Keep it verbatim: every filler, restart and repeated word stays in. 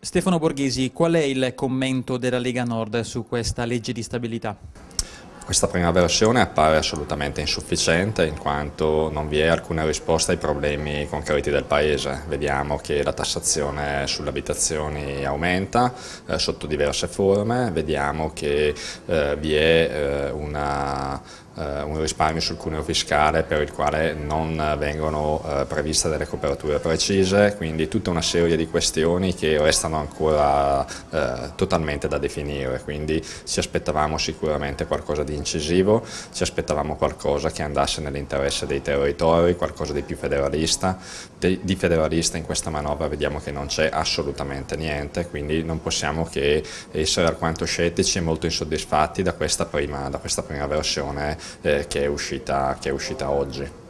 Stefano Borghesi, qual è il commento della Lega Nord su questa legge di stabilità? Questa prima versione appare assolutamente insufficiente in quanto non vi è alcuna risposta ai problemi concreti del Paese. Vediamo che la tassazione sulle abitazioni aumenta eh, sotto diverse forme, vediamo che eh, vi è eh, una un risparmio sul cuneo fiscale per il quale non vengono eh, previste delle coperture precise, quindi tutta una serie di questioni che restano ancora eh, totalmente da definire, quindi ci aspettavamo sicuramente qualcosa di incisivo, ci aspettavamo qualcosa che andasse nell'interesse dei territori, qualcosa di più federalista. De, di federalista in questa manovra vediamo che non c'è assolutamente niente, quindi non possiamo che essere alquanto scettici e molto insoddisfatti da questa prima, da questa prima versione Eh, che è uscita, che è uscita oggi.